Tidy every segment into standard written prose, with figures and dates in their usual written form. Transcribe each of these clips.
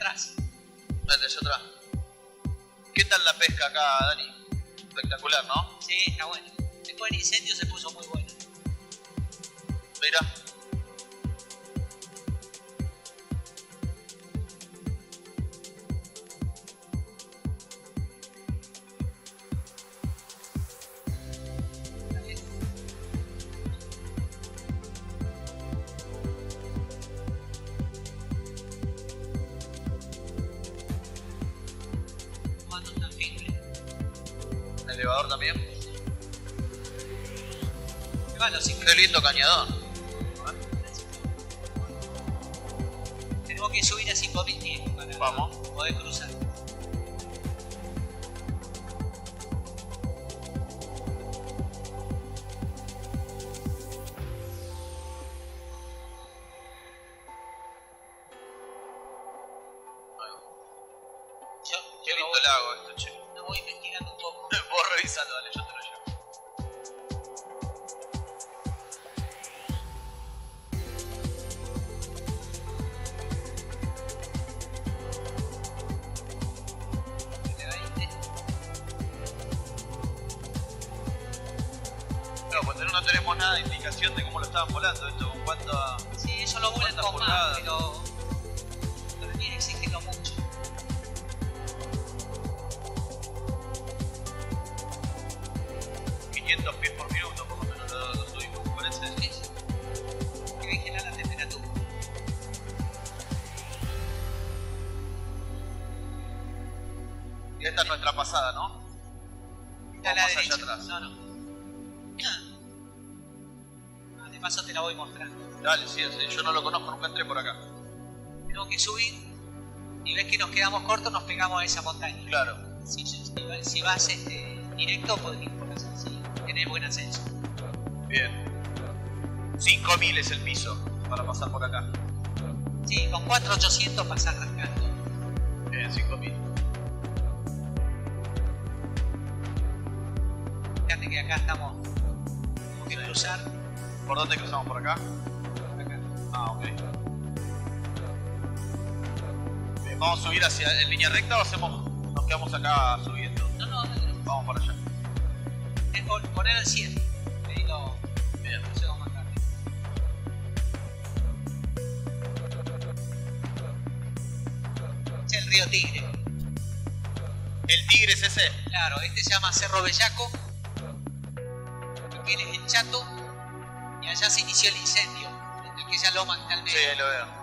atrás. El de allá atrás. ¿Qué tal la pesca acá, Dani? Espectacular, ¿no? Sí, está bueno. Después del incendio se puso muy bueno. Mira. Elevador también. Bueno, sí, Qué lindo cañadón. tenemos que subir a 5000 pies para Vamos. poder cruzar. Qué lindo lago esto, che. Lo voy investigando un poco. Vos revisalo, dale, yo te lo llevo. Claro, pues no tenemos nada de indicación de cómo lo estaban volando esto, con cuánto a... Sí, ellos lo vuelan ¿Cuántas con más, pulgadas? pero también exigen lo mucho. $500 pies por minuto, por lo menos lo subimos, ¿me parece? Sí, sí. Que vigilan la temperatura. Y esta es nuestra pasada, ¿no? Está a O la más allá derecha. atrás. No. De paso te la voy mostrando. Dale, sí, yo no lo conozco, nunca entré por acá. Tenemos que subir y ves que nos quedamos cortos, nos pegamos a esa montaña. Claro. Si vas directo, podés ir por así, si tenés buen ascenso. Bien. 5000 es el piso para pasar por acá. Sí, con 4800 pasás rascando. Bien, 5000. Fíjate que acá tenemos que cruzar. ¿Por dónde cruzamos? ¿Por acá? Por acá. Ah, ok. Bien, ¿vamos a subir en línea recta o nos quedamos acá subiendo? No. Vamos para allá. Es poner el 100. Te digo, Bien. no sé cómo andar. Es el río Tigre. ¿El Tigre es ese? Claro, este se llama Cerro Bellaco. Porque él es el Chato. Y allá se inició el incendio. En aquella loma que está al Sí, medio. ahí lo veo.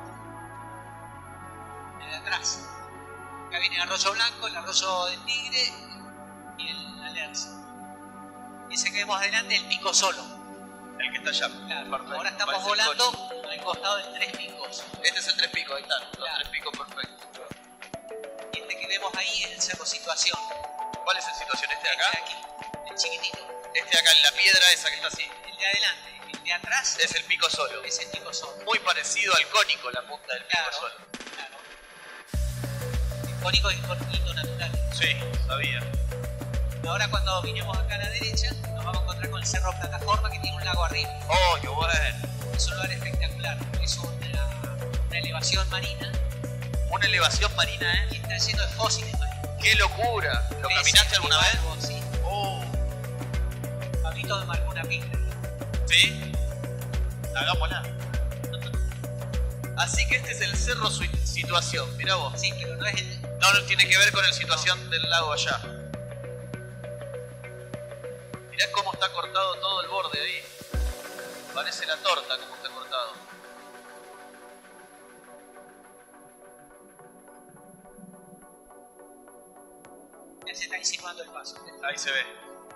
De atrás. Acá viene el arroyo blanco, el arroyo del Tigre y el Alerce. Y ese que vemos adelante es el Pico Solo. El que está allá. Claro, Perfecto. ahora estamos Parece el volando coche. al costado de 3 picos. Este es el 3 picos, ahí están. Los Claro. 3 picos perfectos. Y este que vemos ahí es el Cerro Situación. ¿Cuál es la situación? ¿Este de Este acá? de aquí, el chiquitito. Este de acá, en la piedra esa que está así. El de adelante, el de atrás Es el pico solo. es el Pico Solo. Muy parecido al cónico, la punta del pico Claro, solo. claro. El cónico es cortito natural. Sí, sabía. Ahora cuando vinimos acá a la derecha, nos vamos a encontrar con el Cerro Plataforma que tiene un lago arriba. Oh, qué bueno. Es un lugar espectacular, es una elevación marina Una elevación marina, y está lleno de fósiles marinos. ¡Qué locura! ¿Lo Peces, caminaste alguna vez? bivalvos, sí. Oh, Pablito me marcó una pista. ¿sí? Hagámosla. Así que este es el Cerro Situación, mirá vos. Sí, pero no es el... No tiene que ver con el situación del lago allá. Mirá cómo está cortado todo el borde ahí. Parece la torta como está cortado. Ya se está insinuando el paso. Ahí se ve.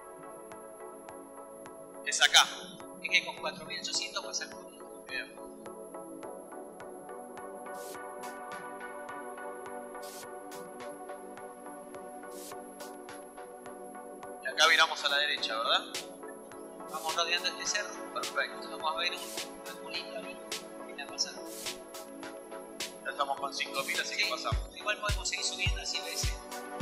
Es acá. Es que con 4800 pasa por ahí. Bien. Y acá viramos a la derecha, ¿verdad? Vamos rodeando este cerro. Perfecto. Vamos a ver un angulito ahí que está pasando. Ya estamos con 5000, así que pasamos. Igual podemos seguir subiendo así veces.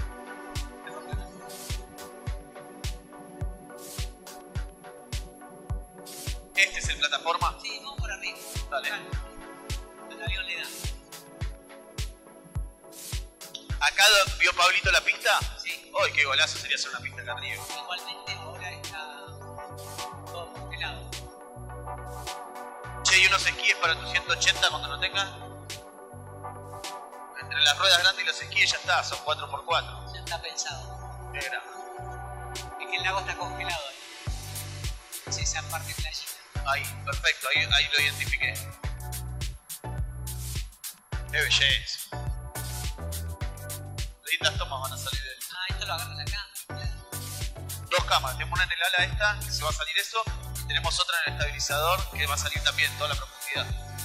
Este es el plataforma. Sí, vamos por arriba. Dale. El avión le da. ¿Acá vio Pablito la pista? Sí. ¡Ay, qué golazo sería hacer una pista acá arriba! Igualmente ahora está todo congelado. Che, ¿y unos esquíes para tu 180 cuando lo tengas? Entre las ruedas grandes y los esquíes ya está, son 4x4. Ya está pensado. Qué grande. Es que el lago está congelado ahí. Es esa parte playita. Ahí, perfecto, ahí lo identifiqué. Qué belleza. Lindas tomas van a salir de esto. Ah, esto lo agarras acá. Dos cámaras, tenemos una en el ala esta, que se va a salir eso, y tenemos otra en el estabilizador, que va a salir también toda la profundidad.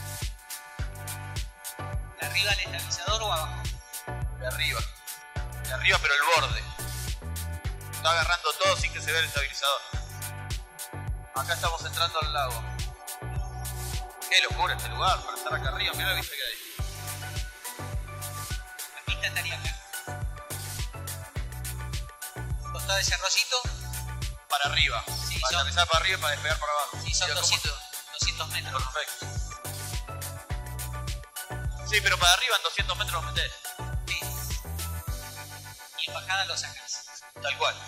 ¿De arriba el estabilizador o abajo? De arriba. De arriba, pero el borde. Está agarrando todo sin que se vea el estabilizador. Acá estamos entrando al lago. Qué locura este lugar, para estar acá arriba, mirá la vista que hay. La pista estaría acá. Costado de ese arrocito. Para arriba. Sí, para aterrizar para arriba y para despegar para abajo. Sí, son Mira, 200 metros. Perfecto. Sí, pero para arriba en 200 metros lo metés. Sí. Y en bajada lo sacás. Tal cual.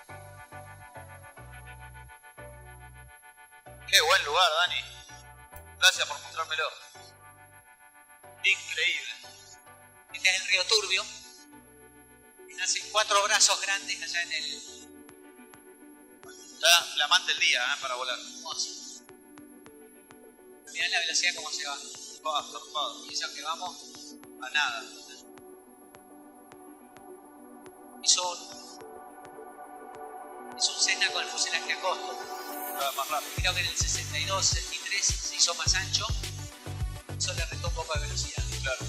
Qué buen lugar, Dani. Gracias por mostrármelo. Increíble. Este es el río Turbio. Hace 4 brazos grandes allá en el... Está flamante el día, para volar. Hermoso. Mirá la velocidad como se va. Zarpado. Y eso que vamos A nada. es un Cessna con el fuselaje a costo. Cada más rápido. Creo que en el 62, 63 se hizo más ancho. Eso le restó un poco de velocidad. Claro.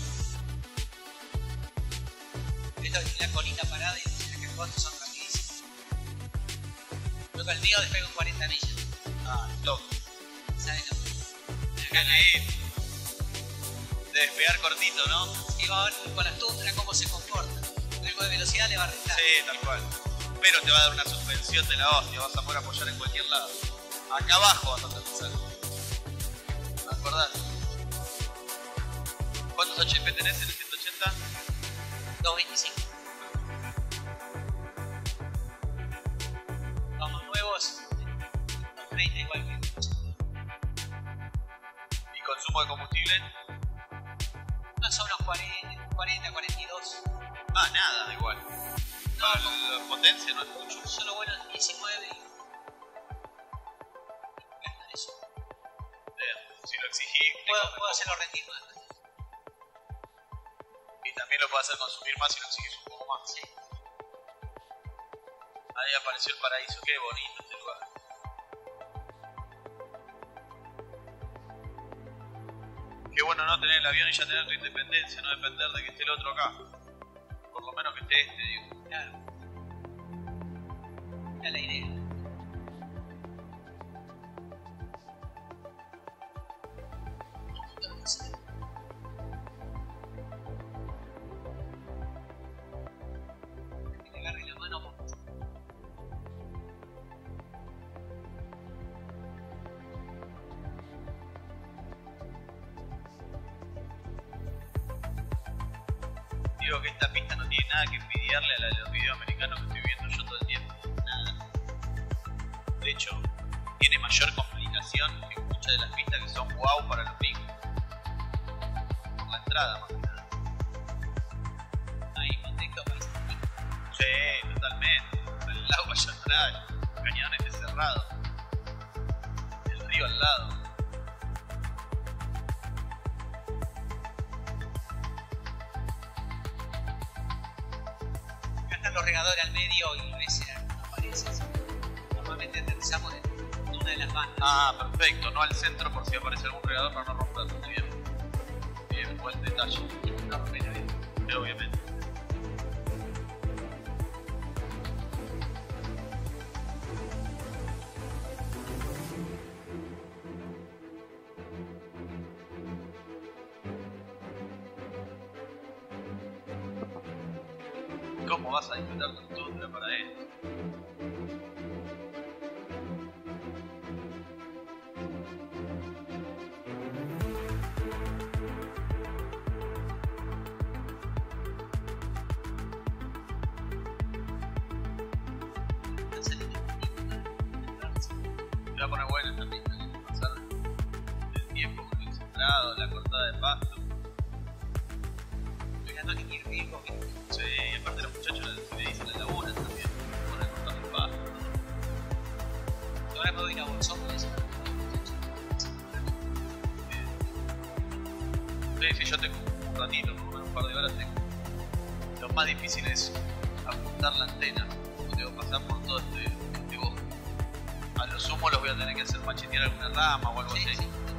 Esto es la colita parada y el fuselaje a costo son rapidísimos. Creo que el mío despega en 40 millas. Ah, loco. ¿Sabes? Qué lindo. De despegar cortito, ¿no? Y va a ver con la tundra cómo se comporta. Algo de velocidad le va a restar. Sí, tal cual. Pero te va a dar una suspensión de la hostia, vas a poder apoyar en cualquier lado. Acá abajo vas a aterrizar. Acordate. ¿Cuántos HP tenés en el 180? 225. Los más nuevos, 230 igual que el 80. ¿Y consumo de combustible? No son unos 40, 42. Ah, nada, igual. Para la potencia no es mucho. Solo bueno en 19 y... Gasta eso. Si lo exigís, Puedo hacerlo rendir más. y también lo puedes hacer consumir más si lo exigís un poco más. Sí. Ahí apareció el paraíso, qué bonito este lugar. Qué bueno no tener el avión y ya tener tu independencia, no depender de que esté el otro acá. Por lo menos que esté este, digo. Claro. Esa es la idea. Que te agarre la mano por... Digo que esta pista no tiene nada que envidiarle a la de los videos americanos que estoy viendo yo todo el tiempo. Nada. De hecho, tiene mayor complicación que muchas de las pistas que son wow para los gringos. Por la entrada, más que nada. Ahí, contexto para esta pista. Sí, totalmente. El lago allá atrás, el cañón este cerrado. El río al lado. Acá están los regadores al medio y ves no aparece así. Normalmente aterrizamos en una de las bandas. Ah, perfecto. No al centro por si aparece algún regador para no romperlo. Muy bien. Bien, buen detalle. No romper la vida. Sí, obviamente. ¿Cómo vas a disfrutar tu tundra para esto? va a poner buena esta pista, hay que pasar el tiempo con el sembrado, la cortada de pasto. Esperando que ir rico. Sí, y aparte los muchachos le dicen la laguna también, ponen cortando el pasto. Ahora me voy a ir a Bolsón y eso. Sí, yo tengo un ratito, por lo menos un par de horas tengo. Lo más difícil es apuntar la antena, porque tengo que pasar por todo este bosque. A lo sumo los voy a tener que hacer machetear alguna rama o algo Sí, así. sí.